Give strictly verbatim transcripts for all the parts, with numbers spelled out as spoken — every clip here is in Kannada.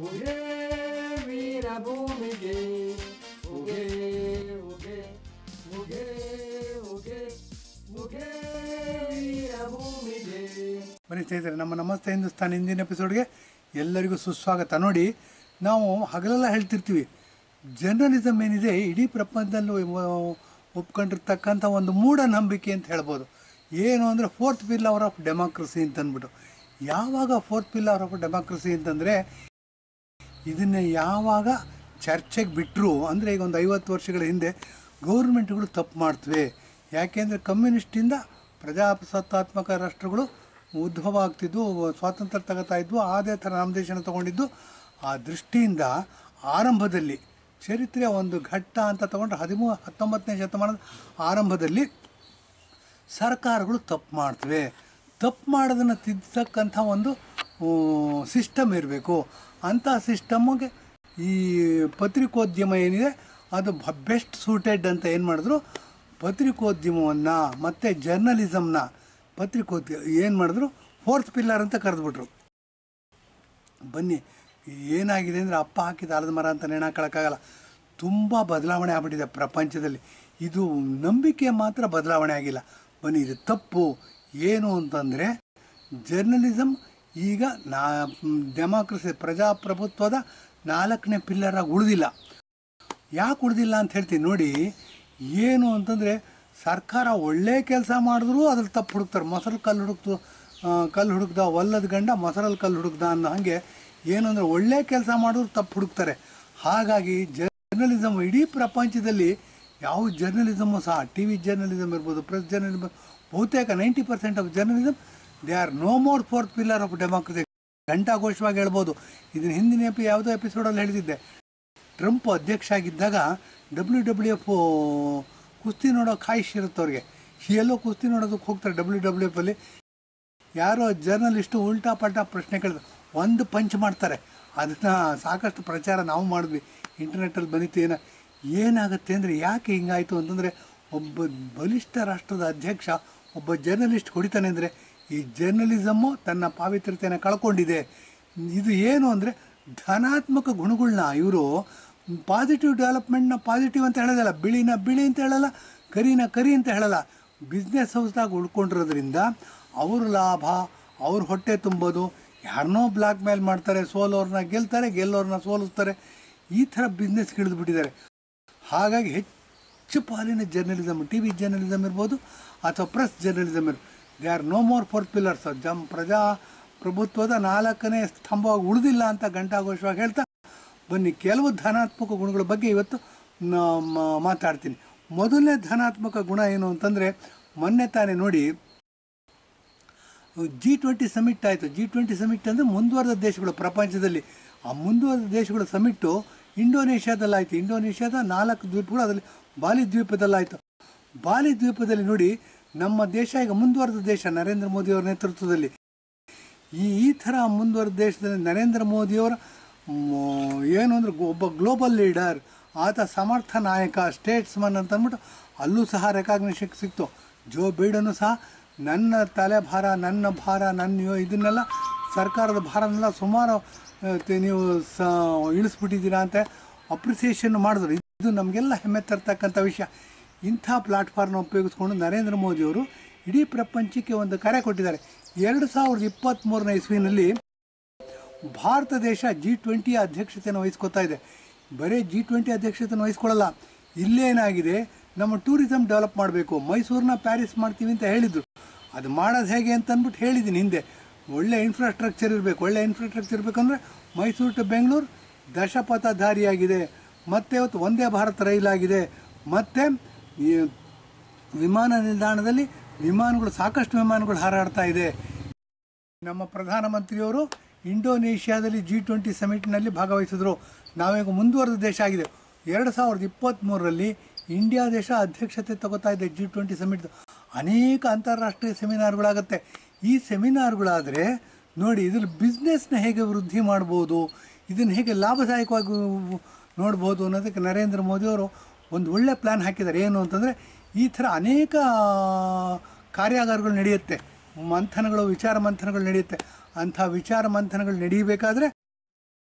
ಉಗೆ ವೀರಭೂಮಿಗೆ ಉಗೆ ಉಗೆ ಉಗೆ ಉಗೆ ಉಗೆ ವೀರಭೂಮಿಗೆ. ಬನ್ನಿ ಸ್ನೇಹಿತರೆ, ನಮ್ಮ ನಮಸ್ತೆ ಹಿಂದೂಸ್ತಾನ್ ಹಿಂದಿನ ಎಪಿಸೋಡ್ಗೆ ಎಲ್ಲರಿಗೂ ಸುಸ್ವಾಗತ. ನೋಡಿ, ನಾವು ಹಗಲೆಲ್ಲ ಹೇಳ್ತಿರ್ತೀವಿ, ಜರ್ನಲಿಸಮ್ ಏನಿದೆ ಇಡೀ ಪ್ರಪಂಚದಲ್ಲಿ ಒಪ್ಕೊಂಡಿರ್ತಕ್ಕಂಥ ಒಂದು ಮೂಢನಂಬಿಕೆ ಅಂತ ಹೇಳ್ಬೋದು. ಏನು ಅಂದರೆ ಫೋರ್ತ್ ಪಿಲ್ಲರ್ ಆಫ್ ಡೆಮಾಕ್ರಸಿ ಅಂತಂದ್ಬಿಟ್ಟು. ಯಾವಾಗ ಫೋರ್ತ್ ಪಿಲ್ಲರ್ ಆಫ್ ಡೆಮಾಕ್ರಸಿ ಅಂತಂದರೆ, ಇದನ್ನು ಯಾವಾಗ ಚರ್ಚೆಗೆ ಬಿಟ್ಟರು ಅಂದರೆ, ಈಗ ಒಂದು ಐವತ್ತು ವರ್ಷಗಳ ಹಿಂದೆ ಗೌರ್ಮೆಂಟ್ಗಳು ತಪ್ಪು ಮಾಡ್ತವೆ. ಯಾಕೆಂದರೆ ಕಮ್ಯುನಿಸ್ಟಿಂದ ಪ್ರಜಾಸತ್ತಾತ್ಮಕ ರಾಷ್ಟ್ರಗಳು ಉದ್ಭವ ಆಗ್ತಿದ್ದು, ಸ್ವಾತಂತ್ರ್ಯ ತಗೋತಾ ಇದ್ವು. ಅದೇ ಥರ ನಮ್ಮ ದೇಶನ ತೊಗೊಂಡಿದ್ದು. ಆ ದೃಷ್ಟಿಯಿಂದ ಆರಂಭದಲ್ಲಿ ಚರಿತ್ರೆಯ ಒಂದು ಘಟ್ಟ ಅಂತ ತಗೊಂಡ್ರೆ ಹದಿಮೂ ಹತ್ತೊಂಬತ್ತನೇ ಶತಮಾನದ ಆರಂಭದಲ್ಲಿ ಸರ್ಕಾರಗಳು ತಪ್ಪು ಮಾಡ್ತವೆ. ತಪ್ಪು ಮಾಡೋದನ್ನು ತಿದ್ದತಕ್ಕಂಥ ಒಂದು ಸಿಸ್ಟಮ್ ಇರಬೇಕು. ಅಂಥ ಸಿಸ್ಟಮ್ಗೆ ಈ ಪತ್ರಿಕೋದ್ಯಮ ಏನಿದೆ ಅದು ಬೆಸ್ಟ್ ಸೂಟೆಡ್ ಅಂತ ಏನು ಮಾಡಿದ್ರು, ಪತ್ರಿಕೋದ್ಯಮವನ್ನು ಮತ್ತು ಜರ್ನಲಿಸಮ್ನ ಪತ್ರಿಕೋದ್ಯ ಏನು ಮಾಡಿದ್ರು ಫೋರ್ತ್ ಪಿಲ್ಲರ್ ಅಂತ ಕರೆದ್ಬಿಟ್ರು. ಬನ್ನಿ, ಏನಾಗಿದೆ ಅಂದರೆ, ಅಪ್ಪ ಹಾಕಿದ ಆಲದ ಮರ ಅಂತ ನೆಣಾಕೊಳ್ಳೋಕ್ಕಾಗಲ್ಲ. ತುಂಬ ಬದಲಾವಣೆ ಆಗ್ಬಿಟ್ಟಿದೆ ಪ್ರಪಂಚದಲ್ಲಿ. ಇದು ನಂಬಿಕೆ ಮಾತ್ರ ಬದಲಾವಣೆ ಆಗಿಲ್ಲ. ಬನ್ನಿ, ಇದು ತಪ್ಪು. ಏನು ಅಂತಂದರೆ, ಜರ್ನಲಿಸಮ್ ಈಗ ನಾ ಡೆಮಾಕ್ರಸಿ ಪ್ರಜಾಪ್ರಭುತ್ವದ ನಾಲ್ಕನೇ ಪಿಲ್ಲರಾಗಿ ಉಳಿದಿಲ್ಲ. ಯಾಕೆ ಉಳಿದಿಲ್ಲ ಅಂತ ಹೇಳ್ತೀನಿ ನೋಡಿ. ಏನು ಅಂತಂದರೆ, ಸರ್ಕಾರ ಒಳ್ಳೆ ಕೆಲಸ ಮಾಡಿದ್ರೂ ಅದ್ರಲ್ಲಿ ತಪ್ಪು ಹುಡುಕ್ತಾರೆ. ಮೊಸರು ಕಲ್ಲು ಹುಡುಕ್ತು ಕಲ್ಲು ಹುಡುಕ್ದ ಒಲ್ಲದ ಗಂಡ ಮೊಸರಲ್ಲಿ ಕಲ್ಲು ಹುಡುಕ್ದ ಅನ್ನೋ ಹಾಗೆ, ಏನು ಅಂದರೆ ಒಳ್ಳೆ ಕೆಲಸ ಮಾಡಿದ್ರು ತಪ್ಪು ಹುಡುಕ್ತಾರೆ. ಹಾಗಾಗಿ ಜರ್ನಲಿಸಮ್ ಇಡೀ ಪ್ರಪಂಚದಲ್ಲಿ ಯಾವ ಜರ್ನಲಿಸಮು ಸಹ, ಟಿ ವಿ ಜರ್ನಲಿಸಮ್ ಇರ್ಬೋದು, ಪ್ರೆಸ್ ಜರ್ನಲಿಸಮ್, ಬಹುತೇಕ ninety percent of journalism they are no more fourth pillar of democracy. ಘಂಟಾಘೋಷವಾಗಿ ಹೇಳ್ಬೋದು. ಇದನ್ನು ಹಿಂದಿನ ಎಪಿ ಯಾವುದೋ ಎಪಿಸೋಡಲ್ಲಿ ಹೇಳ್ತಿದ್ದೆ. ಟ್ರಂಪ್ ಅಧ್ಯಕ್ಷ ಆಗಿದ್ದಾಗ ಡಬ್ಲ್ಯೂ ಡಬ್ಲ್ಯೂ ಎಫ್ ಕುಸ್ತಿ ನೋಡೋ ಖಾಯಿಷ್ ಇರುತ್ತೆ ಅವ್ರಿಗೆ. ಎಲ್ಲೋ ಕುಸ್ತಿ ನೋಡೋದಕ್ಕೆ ಹೋಗ್ತಾರೆ ಡಬ್ಲ್ಯೂ ಡಬ್ಲ್ಯೂ ಎಫ್ ಅಲ್ಲಿ. ಯಾರೋ ಜರ್ನಲಿಸ್ಟು ಉಲ್ಟಾ ಪಲ್ಟಾ ಪ್ರಶ್ನೆ ಕೇಳಿದ್ರು, ಒಂದು ಪಂಚ್ ಮಾಡ್ತಾರೆ. ಅದನ್ನು ಸಾಕಷ್ಟು ಪ್ರಚಾರ ನಾವು ಮಾಡಿದ್ವಿ, ಇಂಟರ್ನೆಟ್ಟಲ್ಲಿ ಬಂದಿತ್ತು. ಏನೋ ಏನಾಗುತ್ತೆ ಅಂದರೆ, ಯಾಕೆ ಹಿಂಗಾಯಿತು ಅಂತಂದರೆ, ಒಬ್ಬ ಬಲಿಷ್ಠ ರಾಷ್ಟ್ರದ ಅಧ್ಯಕ್ಷ ಒಬ್ಬ ಜರ್ನಲಿಸ್ಟ್ ಹೊಡಿತಾನೆ ಅಂದರೆ, ಈ ಜರ್ನಲಿಸಮ್ಮು ತನ್ನ ಪಾವಿತ್ರ್ಯತೆಯನ್ನು ಕಳ್ಕೊಂಡಿದೆ. ಇದು ಏನು ಅಂದರೆ, ಧನಾತ್ಮಕ ಗುಣಗಳನ್ನ ಇವರು ಪಾಸಿಟಿವ್ ಡೆವಲಪ್ಮೆಂಟ್ನ ಪಾಸಿಟಿವ್ ಅಂತ ಹೇಳೋದಲ್ಲ, ಬಿಳಿನ ಬಿಳಿ ಅಂತ ಹೇಳಲ್ಲ, ಕರಿನ ಕರಿ ಅಂತ ಹೇಳಲ್ಲ. ಬಿಸ್ನೆಸ್ ಹೌಸ್ದಾಗ ಉಳ್ಕೊಂಡಿರೋದ್ರಿಂದ ಅವ್ರ ಲಾಭ, ಅವ್ರ ಹೊಟ್ಟೆ ತುಂಬೋದು, ಯಾರನ್ನೋ ಬ್ಲ್ಯಾಕ್ ಮೇಲ್ ಮಾಡ್ತಾರೆ, ಸೋಲೋರನ್ನ ಗೆಲ್ತಾರೆ, ಗೆಲ್ಲೋರನ್ನ ಸೋಲಿಸ್ತಾರೆ. ಈ ಥರ ಬಿಸ್ನೆಸ್ಗೆ ಇಳಿದುಬಿಟ್ಟಿದ್ದಾರೆ. ಹಾಗಾಗಿ ಹೆಚ್ಚು ಪಾಲಿನ ಜರ್ನಲಿಸಮ್, ಟಿ ವಿ ಜರ್ನಲಿಸಮ್ ಇರ್ಬೋದು ಅಥವಾ ಪ್ರೆಸ್ ಜರ್ನಲಿಸಮ್ ಇರ್ಬೋದು, they are no more fourth pillars. ಜಮ್ ಪ್ರಜಾಪ್ರಭುತ್ವದ ನಾಲ್ಕನೇ ಸ್ತಂಭವಾಗಿ ಉಳಿದಿಲ್ಲ ಅಂತ ಘಂಟಾಘೋಷವಾಗಿ ಹೇಳ್ತಾ, ಬನ್ನಿ ಕೆಲವು ಧನಾತ್ಮಕ ಗುಣಗಳ ಬಗ್ಗೆ ಇವತ್ತು ಮಾತಾಡ್ತೀನಿ. ಮೊದಲನೇ ಧನಾತ್ಮಕ ಗುಣ ಏನು ಅಂತಂದರೆ, ಮೊನ್ನೆ ತಾನೇ ನೋಡಿ ಜಿ ಟ್ವೆಂಟಿ ಸಮಿಟ್ ಆಯಿತು. ಜಿ ಟ್ವೆಂಟಿ ಸಮಿಟ್ ಅಂದರೆ ಮುಂದುವರೆದ ದೇಶಗಳು ಪ್ರಪಂಚದಲ್ಲಿ. ಆ ಮುಂದುವರೆದ ದೇಶಗಳ ಸಮಿಟ್ಟು ಇಂಡೋನೇಷ್ಯಾದಲ್ಲಾಯಿತು. ಇಂಡೋನೇಷ್ಯಾದ ನಾಲ್ಕು ದ್ವೀಪಗಳು, ಅದರಲ್ಲಿ ಬಾಲಿ ದ್ವೀಪದಲ್ಲಾಯಿತು. ಬಾಲಿ ದ್ವೀಪದಲ್ಲಿ ನೋಡಿ, ನಮ್ಮ ದೇಶ ಈಗ ಮುಂದುವರೆದ ದೇಶ ನರೇಂದ್ರ ಮೋದಿಯವರ ನೇತೃತ್ವದಲ್ಲಿ. ಈ ಈ ಥರ ಮುಂದುವರೆದ ದೇಶದಲ್ಲಿ ನರೇಂದ್ರ ಮೋದಿಯವರ ಏನು ಅಂದರೆ ಒಬ್ಬ ಗ್ಲೋಬಲ್ ಲೀಡರ್, ಆತ ಸಮರ್ಥ ನಾಯಕ, ಸ್ಟೇಟ್ಸ್ಮನ್ ಅಂತ ಅಂದ್ಬಿಟ್ಟು ಅಲ್ಲೂ ಸಹ ರೆಕಾಗ್ನಿಷನ್ ಸಿಕ್ತು. ಜೋ ಬೈಡನ್ನು ಸಹ ನನ್ನ ತಲೆ ಭಾರ, ನನ್ನ ಭಾರ, ನನ್ನ ಇದನ್ನೆಲ್ಲ ಸರ್ಕಾರದ ಭಾರನೆಲ್ಲ ಸುಮಾರು ನೀವು ಸ ಇಳಿಸ್ಬಿಟ್ಟಿದ್ದೀರಾ ಅಂತ ಅಪ್ರಿಸಿಯೇಷನ್ ಮಾಡಿದ್ರು. ಇದು ನಮಗೆಲ್ಲ ಹೆಮ್ಮೆ ತರ್ತಕ್ಕಂಥ ವಿಷಯ. ಇಂಥ ಪ್ಲಾಟ್ಫಾರ್ಮ್ನ ಉಪಯೋಗಿಸ್ಕೊಂಡು ನರೇಂದ್ರ ಮೋದಿಯವರು ಇಡೀ ಪ್ರಪಂಚಕ್ಕೆ ಒಂದು ಕರೆ ಕೊಟ್ಟಿದ್ದಾರೆ. ಎರಡು ಸಾವಿರದ ಇಪ್ಪತ್ತ್ಮೂರನೇ ಇಸ್ವಿನಲ್ಲಿ ಭಾರತ ದೇಶ ಜಿ ಟ್ವೆಂಟಿಯ ಅಧ್ಯಕ್ಷತೆಯನ್ನು ವಹಿಸ್ಕೊತಾ ಇದೆ. ಬರೀ ಜಿ ಟ್ವೆಂಟಿ ಅಧ್ಯಕ್ಷತೆಯನ್ನು ವಹಿಸ್ಕೊಳ್ಳಲ್ಲ, ಇಲ್ಲೇನಾಗಿದೆ, ನಮ್ಮ ಟೂರಿಸಮ್ ಡೆವಲಪ್ ಮಾಡಬೇಕು, ಮೈಸೂರನ್ನ ಪ್ಯಾರಿಸ್ ಮಾಡ್ತೀವಿ ಅಂತ ಹೇಳಿದರು. ಅದು ಮಾಡೋದು ಹೇಗೆ ಅಂತ ಅಂದ್ಬಿಟ್ಟು ಹೇಳಿದ್ದೀನಿ ಹಿಂದೆ. ಒಳ್ಳೆ ಇನ್ಫ್ರಾಸ್ಟ್ರಕ್ಚರ್ ಇರಬೇಕು. ಒಳ್ಳೆ ಇನ್ಫ್ರಾಸ್ಟ್ರಕ್ಚರ್ ಇರಬೇಕಂದ್ರೆ ಮೈಸೂರು ಟು ಬೆಂಗಳೂರು ದಶಪಥಧಾರಿಯಾಗಿದೆ, ಮತ್ತು ಇವತ್ತು ಒಂದೇ ಭಾರತ್ ರೈಲಾಗಿದೆ, ಮತ್ತು ಈ ವಿಮಾನ ನಿಲ್ದಾಣದಲ್ಲಿ ವಿಮಾನಗಳು, ಸಾಕಷ್ಟು ವಿಮಾನಗಳು ಹಾರಾಡ್ತಾ ಇದೆ. ನಮ್ಮ ಪ್ರಧಾನಮಂತ್ರಿಯವರು ಇಂಡೋನೇಷ್ಯಾದಲ್ಲಿ ಜಿ ಟ್ವೆಂಟಿ ಸಮಿಟ್ನಲ್ಲಿ ಭಾಗವಹಿಸಿದ್ರು. ನಾವೀಗ ಮುಂದುವರೆದ ದೇಶ ಆಗಿದೆ. ಎರಡು ಸಾವಿರದ ಇಪ್ಪತ್ತ್ಮೂರರಲ್ಲಿ ಇಂಡಿಯಾ ದೇಶ ಅಧ್ಯಕ್ಷತೆ ತಗೋತಾ ಇದೆ ಜಿ ಟ್ವೆಂಟಿ ಸಮಿಟ್. ಅನೇಕ ಅಂತಾರಾಷ್ಟ್ರೀಯ ಸೆಮಿನಾರ್ಗಳಾಗುತ್ತೆ. ಈ ಸೆಮಿನಾರ್ಗಳಾದರೆ ನೋಡಿ, ಇದ್ರಲ್ಲಿ ಬಿಸ್ನೆಸ್ನ ಹೇಗೆ ವೃದ್ಧಿ ಮಾಡ್ಬೋದು, ಇದನ್ನು ಹೇಗೆ ಲಾಭದಾಯಕವಾಗಿ ನೋಡ್ಬೋದು ಅನ್ನೋದಕ್ಕೆ ನರೇಂದ್ರ ಮೋದಿಯವರು ಒಂದು ಒಳ್ಳೆ ಪ್ಲ್ಯಾನ್ ಹಾಕಿದ್ದಾರೆ. ಏನು ಅಂತಂದರೆ, ಈ ಥರ ಅನೇಕ ಕಾರ್ಯಾಗಾರಗಳು ನಡೆಯುತ್ತೆ, ಮಂಥನಗಳು, ವಿಚಾರ ಮಂಥನಗಳು ನಡೆಯುತ್ತೆ. ಅಂಥ ವಿಚಾರ ಮಂಥನಗಳು ನಡೀಬೇಕಾದ್ರೆ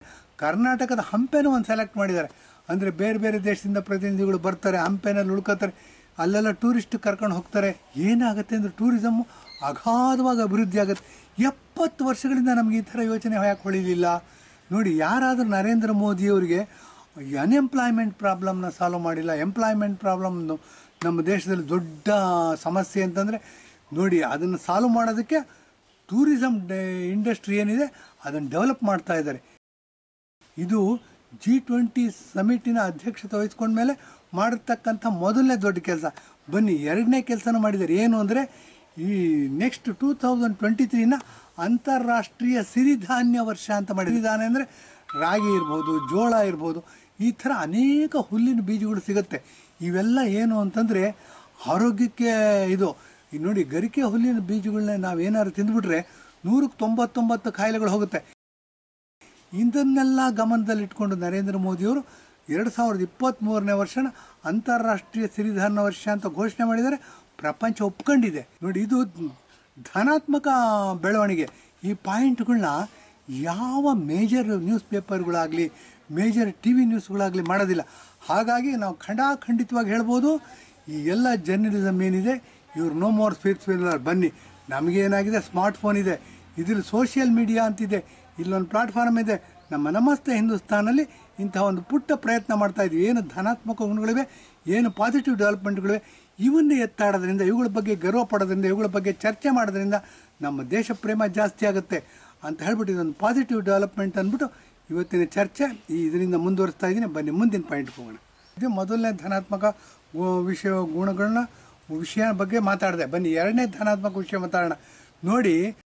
ಕರ್ನಾಟಕದ ಹಂಪೆನೂ ಒಂದು ಸೆಲೆಕ್ಟ್ ಮಾಡಿದ್ದಾರೆ. ಅಂದರೆ ಬೇರೆ ಬೇರೆ ದೇಶದಿಂದ ಪ್ರತಿನಿಧಿಗಳು ಬರ್ತಾರೆ, ಹಂಪೆನಲ್ಲಿ ಉಳ್ಕೋತಾರೆ, ಅಲ್ಲೆಲ್ಲ ಟೂರಿಸ್ಟ್ ಕರ್ಕೊಂಡು ಹೋಗ್ತಾರೆ. ಏನಾಗುತ್ತೆ ಅಂದರೆ ಟೂರಿಸಮ್ಮು ಅಗಾಧವಾಗಿ ಅಭಿವೃದ್ಧಿ ಆಗುತ್ತೆ. ಎಪ್ಪತ್ತು ವರ್ಷಗಳಿಂದ ನಮಗೆ ಈ ಥರ ಯೋಚನೆ ಯಾಕೆ ಹೊಳಿಲಿಲ್ಲ ನೋಡಿ. ಯಾರಾದರೂ ನರೇಂದ್ರ ಮೋದಿಯವರಿಗೆ ಅನ್ಎಂಪ್ಲಾಯ್ಮೆಂಟ್ ಪ್ರಾಬ್ಲಮ್ನ ಸಾಲ್ವ್ ಮಾಡಿಲ್ಲ. ಎಂಪ್ಲಾಯ್ಮೆಂಟ್ ಪ್ರಾಬ್ಲಮ್ ನಮ್ಮ ದೇಶದಲ್ಲಿ ದೊಡ್ಡ ಸಮಸ್ಯೆ ಅಂತಂದರೆ ನೋಡಿ, ಅದನ್ನು ಸಾಲ್ವ್ ಮಾಡೋದಕ್ಕೆ ಟೂರಿಸಮ್ ಇಂಡಸ್ಟ್ರಿ ಏನಿದೆ ಅದನ್ನು ಡೆವಲಪ್ ಮಾಡ್ತಾ ಇದ್ದಾರೆ. ಇದು ಜಿ ಟ್ವೆಂಟಿ ಸಮಿಟಿನ ಅಧ್ಯಕ್ಷತೆ ವಹಿಸ್ಕೊಂಡ್ಮೇಲೆ ಮಾಡಿರ್ತಕ್ಕಂಥ ಮೊದಲನೇ ದೊಡ್ಡ ಕೆಲಸ. ಬನ್ನಿ, ಎರಡನೇ ಕೆಲಸನೂ ಮಾಡಿದ್ದಾರೆ. ಏನು ಅಂದರೆ ಈ ನೆಕ್ಸ್ಟ್ ಟೂ ತೌಸಂಡ್ ಟ್ವೆಂಟಿ ತ್ರೀನ ಅಂತಾರಾಷ್ಟ್ರೀಯ ಸಿರಿಧಾನ್ಯ ವರ್ಷ ಅಂತ ಮಾಡಿದ್ದಾರೆ. ಸಿರಿಧಾನ್ಯ ಅಂದರೆ ರಾಗಿ ಇರ್ಬೋದು, ಜೋಳ ಇರ್ಬೋದು, ಈ ಥರ ಅನೇಕ ಹುಲ್ಲಿನ ಬೀಜಗಳು ಸಿಗುತ್ತೆ. ಇವೆಲ್ಲ ಏನು ಅಂತಂದರೆ ಆರೋಗ್ಯಕ್ಕೆ ಇದು. ಈಗ ನೋಡಿ, ಗರಿಕೆ ಹುಲ್ಲಿನ ಬೀಜಗಳನ್ನ ನಾವೇನಾದ್ರು ತಿಂದುಬಿಟ್ರೆ ನೂರಕ್ಕೆ ತೊಂಬತ್ತೊಂಬತ್ತು ಕಾಯಿಲೆಗಳು ಹೋಗುತ್ತೆ. ಇದನ್ನೆಲ್ಲ ಗಮನದಲ್ಲಿಟ್ಕೊಂಡು ನರೇಂದ್ರ ಮೋದಿಯವರು ಎರಡು ಸಾವಿರದ ಇಪ್ಪತ್ತ್ಮೂರನೇ ವರ್ಷನ ಅಂತಾರಾಷ್ಟ್ರೀಯ ಸಿರಿಧಾನ್ಯ ವರ್ಷ ಅಂತ ಘೋಷಣೆ ಮಾಡಿದ್ದಾರೆ. ಪ್ರಪಂಚ ಒಪ್ಕೊಂಡಿದೆ ನೋಡಿ. ಇದು ಧನಾತ್ಮಕ ಬೆಳವಣಿಗೆ. ಈ ಪಾಯಿಂಟ್ಗಳನ್ನ ಯಾವ ಮೇಜರ್ ನ್ಯೂಸ್ ಪೇಪರ್ಗಳಾಗಲಿ, ಮೇಜರ್ ಟಿ ವಿ ನ್ಯೂಸ್ಗಳಾಗಲಿ ಮಾಡೋದಿಲ್ಲ. ಹಾಗಾಗಿ ನಾವು ಖಂಡಾಖಂಡಿತವಾಗಿ ಹೇಳ್ಬೋದು, ಈ ಎಲ್ಲ ಜರ್ನಲಿಸಮ್ ಏನಿದೆ ಇವ್ರು ನೋ ಮೋರ್ ಸ್ಪೀಚ್ ಫೇಲ್ಯೂರ್. ಬನ್ನಿ, ನಮಗೇನಾಗಿದೆ, ಸ್ಮಾರ್ಟ್ಫೋನ್ ಇದೆ, ಇದ್ರಲ್ಲಿ ಸೋಷಿಯಲ್ ಮೀಡಿಯಾ ಅಂತಿದೆ, ಇಲ್ಲೊಂದು ಪ್ಲಾಟ್ಫಾರ್ಮ್ ಇದೆ. ನಮ್ಮ ನಮಸ್ತೆ ಹಿಂದೂಸ್ತಾನಲ್ಲಿ ಇಂಥ ಒಂದು ಪುಟ್ಟ ಪ್ರಯತ್ನ ಮಾಡ್ತಾಯಿದ್ವಿ. ಏನು ಧನಾತ್ಮಕ ಗುಣಗಳಿವೆ, ಏನು ಪಾಸಿಟಿವ್ ಡೆವಲಪ್ಮೆಂಟ್ಗಳಿವೆ, ಇವನ್ನೇ ಎತ್ತಾಡೋದ್ರಿಂದ, ಇವುಗಳ ಬಗ್ಗೆ ಗರ್ವ ಪಡೋದ್ರಿಂದ, ಇವುಗಳ ಬಗ್ಗೆ ಚರ್ಚೆ ಮಾಡೋದ್ರಿಂದ ನಮ್ಮ ದೇಶ ಪ್ರೇಮ ಜಾಸ್ತಿ ಆಗುತ್ತೆ ಅಂತ ಹೇಳ್ಬಿಟ್ಟು ಇದೊಂದು ಪಾಸಿಟಿವ್ ಡೆವಲಪ್ಮೆಂಟ್ ಅಂದ್ಬಿಟ್ಟು ಇವತ್ತಿನ ಚರ್ಚೆ ಈ ಇದರಿಂದ ಮುಂದುವರಿಸ್ತಾ ಇದ್ದೀನಿ. ಬನ್ನಿ ಮುಂದಿನ ಪಾಯಿಂಟ್ಗೆ ಹೋಗೋಣ. ಇದು ಮೊದಲನೇ ಧನಾತ್ಮಕ ವಿಷಯ ಗುಣಗಳನ್ನ ವಿಷಯ ಬಗ್ಗೆ ಮಾತಾಡಿದೆ. ಬನ್ನಿ ಎರಡನೇ ಧನಾತ್ಮಕ ವಿಷಯ ಮಾತಾಡೋಣ. ನೋಡಿ,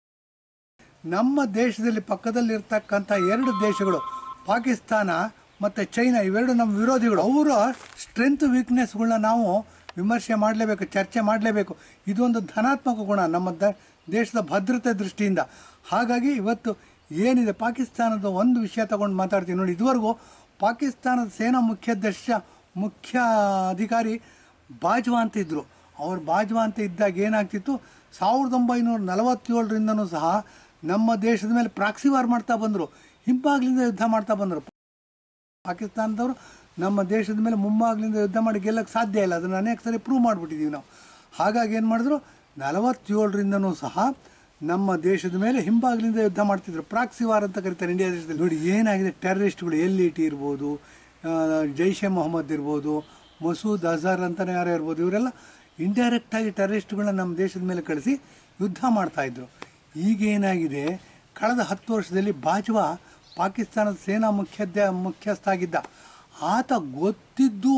ನಮ್ಮ ದೇಶದಲ್ಲಿ ಪಕ್ಕದಲ್ಲಿರ್ತಕ್ಕಂಥ ಎರಡು ದೇಶಗಳು ಪಾಕಿಸ್ತಾನ ಮತ್ತು ಚೈನಾ, ಇವೆರಡು ನಮ್ಮ ವಿರೋಧಿಗಳು. ಅವರ ಸ್ಟ್ರೆಂತ್ ವೀಕ್ನೆಸ್ಗಳನ್ನ ನಾವು ವಿಮರ್ಶೆ ಮಾಡಲೇಬೇಕು, ಚರ್ಚೆ ಮಾಡಲೇಬೇಕು. ಇದೊಂದು ಧನಾತ್ಮಕ ಗುಣ ನಮ್ಮ ದ ದೇಶದ ಭದ್ರತೆ ದೃಷ್ಟಿಯಿಂದ. ಹಾಗಾಗಿ ಇವತ್ತು ಏನಿದೆ ಪಾಕಿಸ್ತಾನದ ಒಂದು ವಿಷಯ ತಗೊಂಡು ಮಾತಾಡ್ತೀವಿ ನೋಡಿ. ಇದುವರೆಗೂ ಪಾಕಿಸ್ತಾನದ ಸೇನಾ ಮುಖ್ಯದರ್ಶ ಮುಖ್ಯ ಅಧಿಕಾರಿ ಬಾಜ್ವಾ ಅಂತ ಇದ್ದರು. ಅವ್ರು ಬಾಜ್ವಾ ಅಂತ ಇದ್ದಾಗ ಏನಾಗ್ತಿತ್ತು, ಸಾವಿರದ ಒಂಬೈನೂರ ನಲವತ್ತೇಳರಿಂದನೂ ಸಹ ನಮ್ಮ ದೇಶದ ಮೇಲೆ ಪ್ರಾಕ್ಸಿ ವಾರ್ ಮಾಡ್ತಾ ಬಂದರು, ಹಿಂಬಾಗ್ಲಿಂದ ಯುದ್ಧ ಮಾಡ್ತಾ ಬಂದರು. ಪಾಕಿಸ್ತಾನದವರು ನಮ್ಮ ದೇಶದ ಮೇಲೆ ಮುಂಬಾಗ್ಲಿಂದ ಯುದ್ಧ ಮಾಡಿ ಗೆಲ್ಲಕ್ಕೆ ಸಾಧ್ಯ ಇಲ್ಲ. ಅದನ್ನು ಅನೇಕ ಸರಿ ಪ್ರೂವ್ ಮಾಡಿಬಿಟ್ಟಿದ್ದೀವಿ ನಾವು. ಹಾಗಾಗಿ ಏನು ಮಾಡಿದ್ರು, ನಲವತ್ತೇಳರಿಂದನೂ ಸಹ ನಮ್ಮ ದೇಶದ ಮೇಲೆ ಹಿಂಬಾಗ್ಲಿಂದ ಯುದ್ಧ ಮಾಡ್ತಿದ್ರು. ಪ್ರಾಕ್ಸಿ ವಾರ್ ಅಂತ ಕರೀತಾರೆ ಇಂಡಿಯಾ ದೇಶದಲ್ಲಿ. ನೋಡಿ ಏನಾಗಿದೆ, ಟೆರರಿಸ್ಟ್ಗಳು ಎಲ್ ಇ ಟಿ ಇರ್ಬೋದು, ಜೈಷ್ ಎ ಮೊಹಮ್ಮದ್ ಇರ್ಬೋದು, ಮಸೂದ್ ಅಜರ್ ಅಂತಲೇ ಯಾರೋ ಇರ್ಬೋದು, ಇವರೆಲ್ಲ ಇಂಡೈರೆಕ್ಟಾಗಿ ಟೆರರಿಸ್ಟ್ಗಳನ್ನ ನಮ್ಮ ದೇಶದ ಮೇಲೆ ಕಳಿಸಿ ಯುದ್ಧ ಮಾಡ್ತಾಯಿದ್ರು. ಈಗೇನಾಗಿದೆ, ಕಳೆದ ಹತ್ತು ವರ್ಷದಲ್ಲಿ ಬಾಜ್ವಾ ಪಾಕಿಸ್ತಾನದ ಸೇನಾ ಮುಖ್ಯದ ಮುಖ್ಯಸ್ಥ ಆಗಿದ್ದ. ಆತ ಗೊತ್ತಿದ್ದು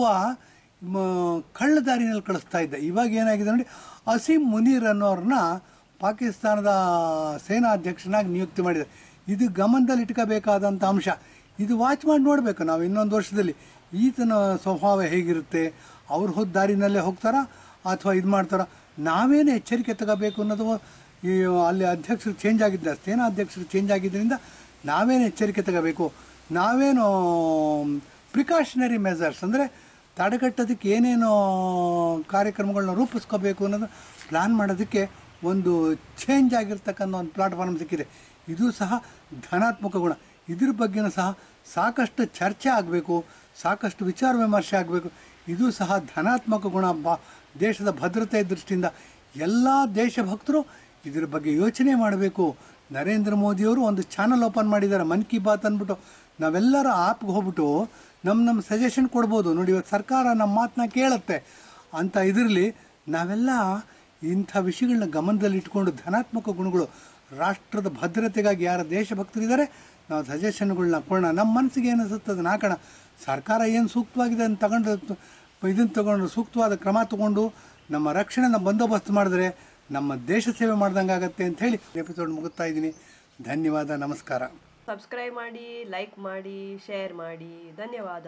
ಕಳ್ಳ ದಾರಿನಲ್ಲಿ ಕಳಿಸ್ತಾ ಇದ್ದ. ಇವಾಗ ಏನಾಗಿದೆ ನೋಡಿ, ಅಸೀಮ್ ಮುನೀರ್ ಅನ್ನೋರನ್ನ ಪಾಕಿಸ್ತಾನದ ಸೇನಾ ಅಧ್ಯಕ್ಷನಾಗಿ ನಿಯುಕ್ತಿ ಮಾಡಿದೆ. ಇದು ಗಮನದಲ್ಲಿ ಇಟ್ಕೋಬೇಕಾದಂಥ ಅಂಶ. ಇದು ವಾಚ್ ಮಾಡಿ ನೋಡಬೇಕು ನಾವು ಇನ್ನೊಂದು ವರ್ಷದಲ್ಲಿ ಈತನ ಸ್ವಭಾವ ಹೇಗಿರುತ್ತೆ, ಅವ್ರು ಹೋದ ದಾರಿನಲ್ಲೇ ಹೋಗ್ತಾರಾ ಅಥವಾ ಇದು ಮಾಡ್ತಾರ, ನಾವೇನು ಎಚ್ಚರಿಕೆ ತಗೋಬೇಕು ಅನ್ನೋದು. ಈ ಅಲ್ಲಿ ಅಧ್ಯಕ್ಷರು ಚೇಂಜ್ ಆಗಿದ್ದ, ಸೇನಾ ಅಧ್ಯಕ್ಷರು ಚೇಂಜ್ ಆಗಿದ್ದರಿಂದ ನಾವೇನು ಎಚ್ಚರಿಕೆ ತಗೋಬೇಕು, ನಾವೇನು ಪ್ರಿಕಾಷನರಿ ಮೆಜರ್ಸ್ ಅಂದರೆ ತಡೆಗಟ್ಟೋದಕ್ಕೆ ಏನೇನು ಕಾರ್ಯಕ್ರಮಗಳನ್ನ ರೂಪಿಸ್ಕೋಬೇಕು ಅನ್ನೋದು ಪ್ಲ್ಯಾನ್ ಮಾಡೋದಕ್ಕೆ ಒಂದು ಚೇಂಜ್ ಆಗಿರ್ತಕ್ಕಂಥ ಒಂದು ಪ್ಲಾಟ್ಫಾರ್ಮ್ ಸಿಕ್ಕಿದೆ. ಇದು ಸಹ ಧನಾತ್ಮಕ ಗುಣ. ಇದ್ರ ಬಗ್ಗೆನೂ ಸಹ ಸಾಕಷ್ಟು ಚರ್ಚೆ ಆಗಬೇಕು, ಸಾಕಷ್ಟು ವಿಚಾರ ವಿಮರ್ಶೆ ಆಗಬೇಕು. ಇದು ಸಹ ಧನಾತ್ಮಕ ಗುಣ. ಬಾ ದೇಶದ ಭದ್ರತೆ ದೃಷ್ಟಿಯಿಂದ ಎಲ್ಲ ದೇಶಭಕ್ತರು ಇದ್ರ ಬಗ್ಗೆ ಯೋಚನೆ ಮಾಡಬೇಕು. ನರೇಂದ್ರ ಮೋದಿಯವರು ಒಂದು ಚಾನಲ್ ಓಪನ್ ಮಾಡಿದ್ದಾರೆ, ಮನ್ ಕಿ ಬಾತ್ ಅಂದ್ಬಿಟ್ಟು. ನಾವೆಲ್ಲರೂ ಆ್ಯಪ್ಗೆ ಹೋಗ್ಬಿಟ್ಟು ನಮ್ಮ ನಮ್ಮ ಸಜೆಷನ್ ಕೊಡ್ಬೋದು. ನೋಡಿ, ಇವತ್ತು ಸರ್ಕಾರ ನಮ್ಮ ಮಾತನ್ನ ಕೇಳುತ್ತೆ ಅಂತ ಇದರಲ್ಲಿ ನಾವೆಲ್ಲ ಇಂಥ ವಿಷಯಗಳನ್ನ ಗಮನದಲ್ಲಿ ಇಟ್ಕೊಂಡು ಧನಾತ್ಮಕ ಗುಣಗಳು, ರಾಷ್ಟ್ರದ ಭದ್ರತೆಗಾಗಿ ಯಾರ ದೇಶಭಕ್ತರಿದ್ದಾರೆ ನಾವು ಸಜೆಷನ್ಗಳನ್ನ ಕೊಡೋಣ. ನಮ್ಮ ಮನಸ್ಸಿಗೆ ಏನು ಅನಿಸುತ್ತೆ ಅದನ್ನು ಹಾಕೋಣ. ಸರ್ಕಾರ ಏನು ಸೂಕ್ತವಾಗಿದೆ ಅಂತ ತಗೊಂಡು ಇದನ್ನು ತಗೊಂಡು ಸೂಕ್ತವಾದ ಕ್ರಮ ತಗೊಂಡು ನಮ್ಮ ರಕ್ಷಣೆನ ಬಂದೋಬಸ್ತ್ ಮಾಡಿದ್ರೆ ನಮ್ಮ ದೇಶ ಸೇವೆ ಮಾಡ್ದಂಗೆ ಆಗುತ್ತೆ ಅಂತ ಹೇಳಿ ಎಪಿಸೋಡ್ ಮುಗಿಸ್ತಾ ಇದ್ದೀನಿ. ಧನ್ಯವಾದ, ನಮಸ್ಕಾರ. ಸಬ್ಸ್ಕ್ರೈಬ್ ಮಾಡಿ, ಲೈಕ್ ಮಾಡಿ, ಶೇರ್ ಮಾಡಿ. ಧನ್ಯವಾದ.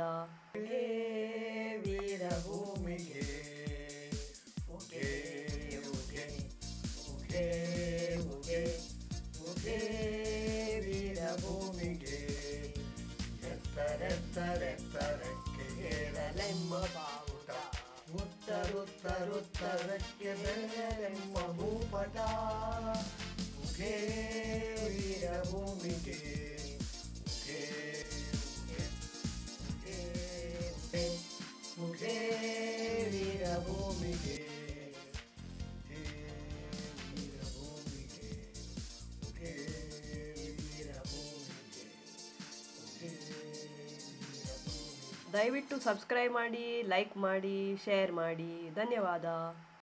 ವೀರಭೂಮಿಗೆ ಉಗೆ ಉಗೆ ಉಗೆ ಉಗೆ ಉಗೆ ವೀರಭೂಮಿಗೆ ಎತ್ತರೆತ್ತರೆತ್ತರಕ್ಕೆ ಏರಲೆಮ್ಮ ಬಾವುಟ, ಉತ್ತರುತ್ತರುತ್ತರಕ್ಕೆ ಬೆಳೆಯಲೆಮ್ಮ ಭೂಪಟ. ಉಗೆ ವೀರಭೂಮಿಗೆ ಉಗೆ ದಯವಿಟ್ಟು ಸಬ್ಸ್ಕ್ರೈಬ್ ಮಾಡಿ, ಲೈಕ್ ಮಾಡಿ, ಶೇರ್ ಮಾಡಿ. ಧನ್ಯವಾದ.